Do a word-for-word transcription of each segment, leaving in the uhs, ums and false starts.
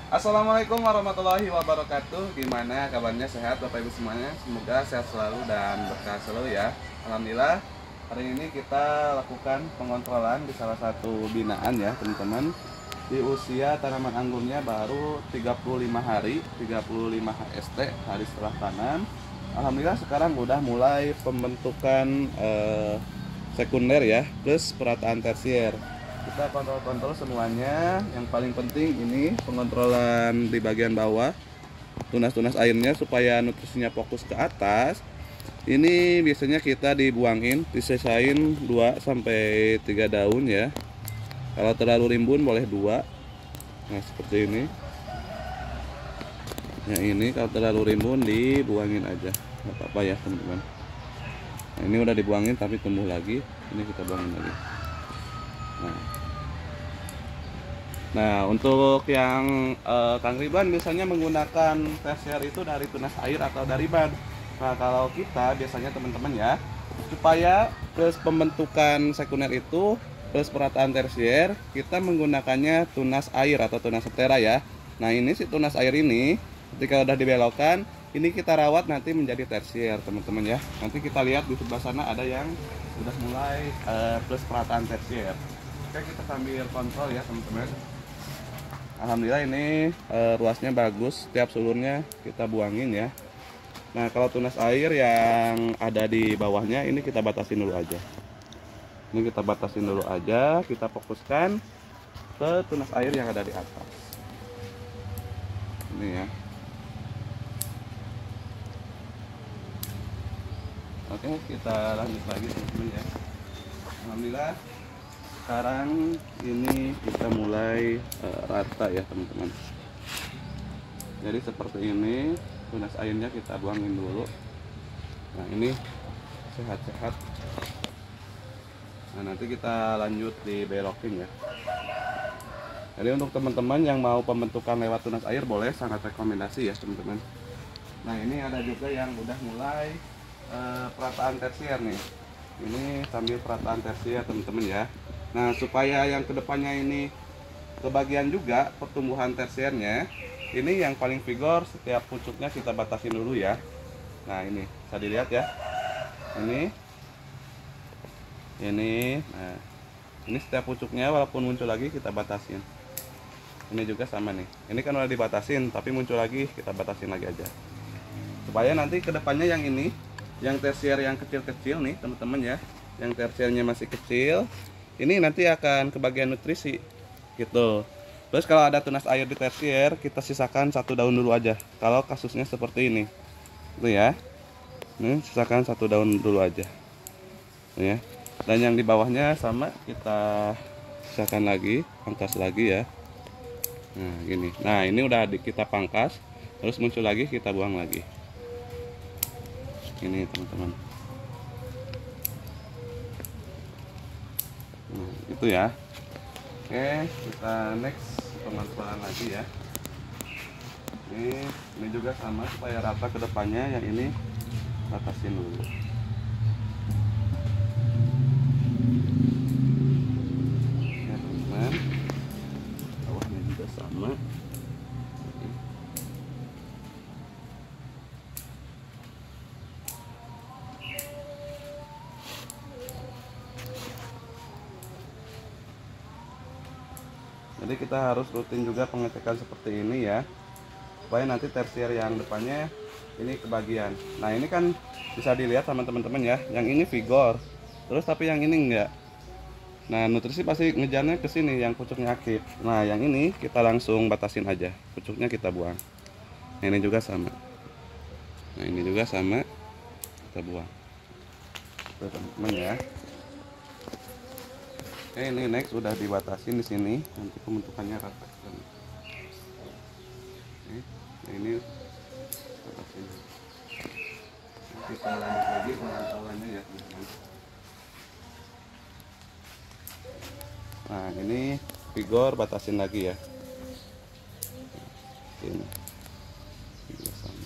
Assalamualaikum warahmatullahi wabarakatuh. Gimana kabarnya, sehat Bapak Ibu semuanya? Semoga sehat selalu dan berkah selalu ya. Alhamdulillah, hari ini kita lakukan pengontrolan di salah satu binaan ya teman-teman. Di usia tanaman anggurnya baru tiga puluh lima hari, tiga puluh lima H S T hari setelah tanam. Alhamdulillah sekarang udah mulai pembentukan eh, sekunder ya, plus perataan tersier. Kita kontrol-kontrol semuanya. Yang paling penting ini pengontrolan di bagian bawah, tunas-tunas airnya supaya nutrisinya fokus ke atas. Ini biasanya kita dibuangin, disesain dua sampai tiga daun ya. Kalau terlalu rimbun boleh dua. Nah seperti ini. Yang ini kalau terlalu rimbun dibuangin aja, nggak apa-apa ya teman-teman. Nah, ini udah dibuangin tapi tumbuh lagi. Ini kita buangin lagi. Nah, Nah, untuk yang eh, Kang Ridwan misalnya menggunakan tersier itu dari tunas air atau dari ban. Nah, kalau kita biasanya teman-teman ya, supaya plus pembentukan sekunder itu plus perataan tersier, kita menggunakannya tunas air atau tunas setera ya. Nah, ini si tunas air ini ketika udah dibelokkan, ini kita rawat nanti menjadi tersier teman-teman ya. Nanti kita lihat di sebelah sana ada yang sudah mulai eh, plus perataan tersier. Oke, kita sambil kontrol ya teman-teman. Alhamdulillah ini e, ruasnya bagus, setiap sulurnya kita buangin ya. Nah kalau tunas air yang ada di bawahnya ini kita batasin dulu aja. Ini kita batasin dulu aja, kita fokuskan ke tunas air yang ada di atas. Ini ya. Oke, kita lanjut lagi teman-teman ya. Alhamdulillah sekarang ini kita mulai uh, rata ya teman-teman. Jadi seperti ini, tunas airnya kita buangin dulu. Nah ini sehat-sehat. Nah nanti kita lanjut dibelokin ya. Jadi untuk teman-teman yang mau pembentukan lewat tunas air boleh, sangat rekomendasi ya teman-teman. Nah ini ada juga yang udah mulai uh, perataan tersier nih. Ini sambil perataan tersier teman-teman ya. Nah supaya yang kedepannya ini kebagian juga pertumbuhan tersiernya, ini yang paling vigor setiap pucuknya kita batasin dulu ya. Nah ini bisa dilihat ya, ini ini nah ini setiap pucuknya walaupun muncul lagi kita batasin. Ini juga sama nih, ini kan udah dibatasin tapi muncul lagi, kita batasin lagi aja supaya nanti kedepannya yang ini, yang tersier yang kecil-kecil nih teman-teman ya, yang tersiernya masih kecil, ini nanti akan kebagian nutrisi gitu. Terus kalau ada tunas air di tersier, kita sisakan satu daun dulu aja. Kalau kasusnya seperti ini, itu ya. Ini sisakan satu daun dulu aja, ya. Dan yang di bawahnya sama kita sisakan lagi, pangkas lagi ya. Nah gini. Nah ini udah kita pangkas, terus muncul lagi kita buang lagi. Ini teman-teman. Nah, itu ya. Oke, kita next pengontrolan lagi ya. Ini, ini juga sama supaya rata ke depannya. Yang ini batasin dulu. Ya teman-teman, bawahnya juga sama. Jadi kita harus rutin juga pengecekan seperti ini ya, supaya nanti tersier yang depannya ini kebagian. Nah ini kan bisa dilihat sama teman-teman ya, yang ini vigor, terus tapi yang ini enggak. Nah nutrisi pasti ngejarnya ke sini, yang pucuknya aktif. Nah yang ini kita langsung batasin aja, pucuknya kita buang. Nah, ini juga sama. Nah ini juga sama, kita buang. Tuh teman-teman ya. Oke, ini next udah dibatasin di sini, nanti pembentukannya rata. Oke, nah ini batasin. Nah, kita lanjut lagi pengontrolannya ya teman-teman. Nah ini vigor batasin lagi ya. Ini juga sama.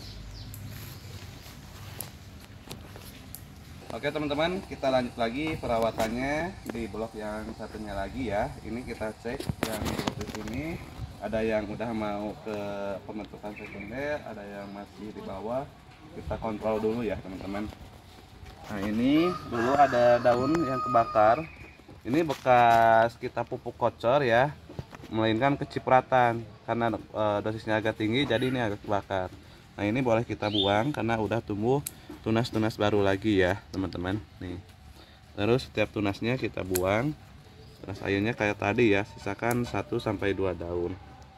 Oke teman-teman, kita lanjut lagi perawatannya di blok yang satunya lagi ya. Ini kita cek yang di blok di sini ada yang udah mau ke pembentukan sekunder, ada yang masih di bawah. Kita kontrol dulu ya teman-teman. Nah ini dulu ada daun yang kebakar, ini bekas kita pupuk kocor ya, melainkan kecipratan karena e, dosisnya agak tinggi, jadi ini agak kebakar. Nah ini boleh kita buang karena udah tumbuh tunas-tunas baru lagi ya teman-teman nih. Terus setiap tunasnya kita buang. Tunas airnya kayak tadi ya, sisakan satu sampai dua daun.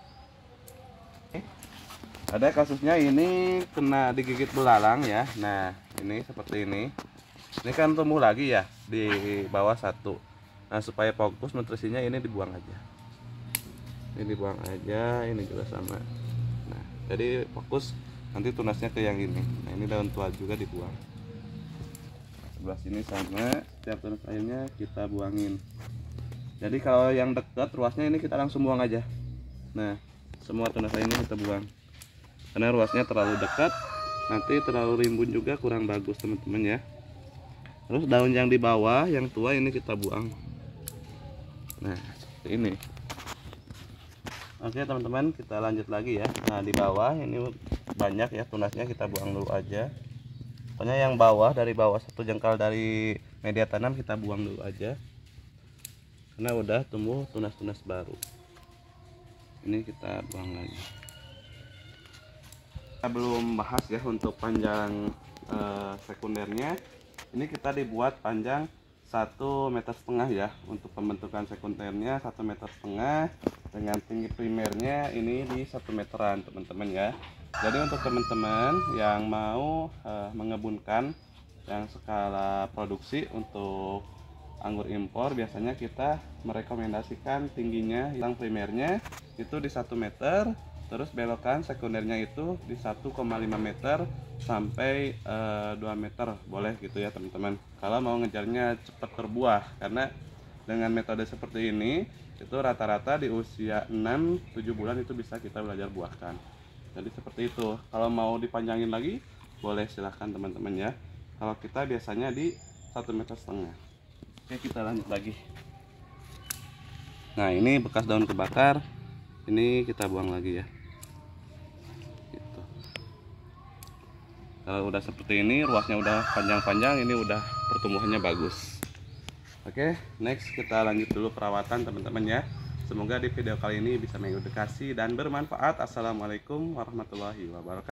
Ada kasusnya ini kena digigit belalang ya. Nah ini seperti ini. Ini kan tumbuh lagi ya di bawah satu. Nah supaya fokus nutrisinya ini dibuang aja. Ini dibuang aja, ini juga sama. Nah jadi fokus nanti tunasnya ke yang ini. Nah ini daun tua juga dibuang. Sebelah sini sama, setiap tunas airnya kita buangin. Jadi kalau yang dekat ruasnya ini kita langsung buang aja. Nah semua tunas airnya kita buang karena ruasnya terlalu dekat, nanti terlalu rimbun juga kurang bagus teman-teman ya. Terus daun yang di bawah yang tua ini kita buang. Nah seperti ini. Oke teman-teman, kita lanjut lagi ya. Nah di bawah ini banyak ya tunasnya, kita buang dulu aja. Pokoknya yang bawah, dari bawah satu jengkal dari media tanam kita buang dulu aja karena udah tumbuh tunas-tunas baru. Ini kita buang lagi. Kita belum bahas ya untuk panjang eh, sekundernya. Ini kita dibuat panjang satu meter setengah ya untuk pembentukan sekundernya, satu meter setengah, dengan tinggi primernya ini di satu meteran teman-teman ya. Jadi untuk teman-teman yang mau eh, mengebunkan yang skala produksi untuk anggur impor, biasanya kita merekomendasikan tingginya yang primernya itu di satu meter, terus belokan sekundernya itu di satu koma lima meter sampai e, dua meter boleh gitu ya teman-teman. Kalau mau ngejarnya cepat berbuah, karena dengan metode seperti ini itu rata-rata di usia enam tujuh bulan itu bisa kita belajar buahkan. Jadi seperti itu. Kalau mau dipanjangin lagi boleh, silahkan teman-teman ya. Kalau kita biasanya di satu meter setengah. Oke, kita lanjut lagi. Nah ini bekas daun kebakar, ini kita buang lagi ya gitu. Kalau udah seperti ini, ruasnya udah panjang-panjang, ini udah pertumbuhannya bagus. Oke, next kita lanjut dulu perawatan teman-teman ya. Semoga di video kali ini bisa mengedukasi dan bermanfaat. Assalamualaikum warahmatullahi wabarakatuh.